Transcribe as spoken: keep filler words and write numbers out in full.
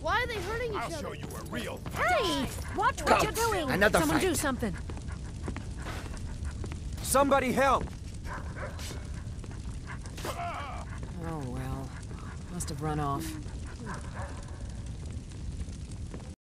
Why are they hurting each I'll other? show you a real. Hey! Watch what you're doing! Another Someone fight. do something. Somebody help! Oh, well. Must have run off.